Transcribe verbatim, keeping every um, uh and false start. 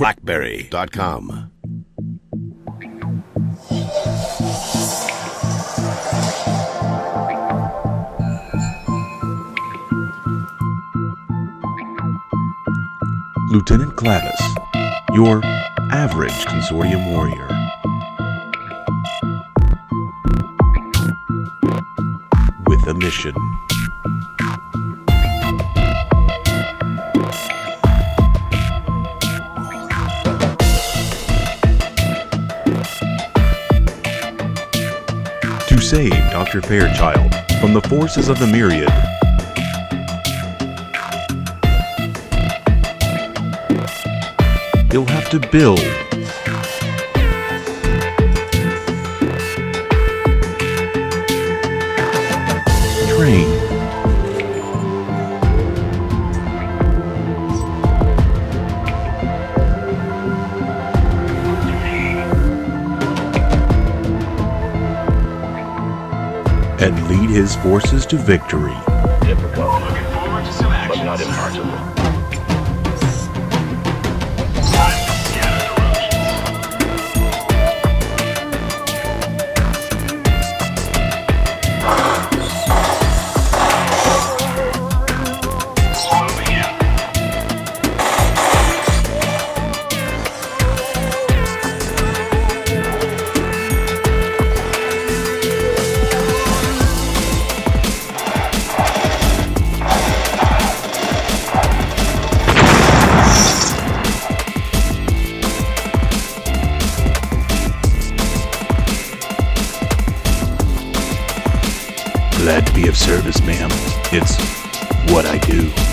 BlackBerry dot com. Lieutenant Clavis, your average consortium warrior. With a mission. To save Doctor Fairchild from the forces of the Myriad. You'll have to build, train, and lead his forces to victory. Difficult, looking forward to some action, but not impossible. Glad to be of service, ma'am. It's what I do.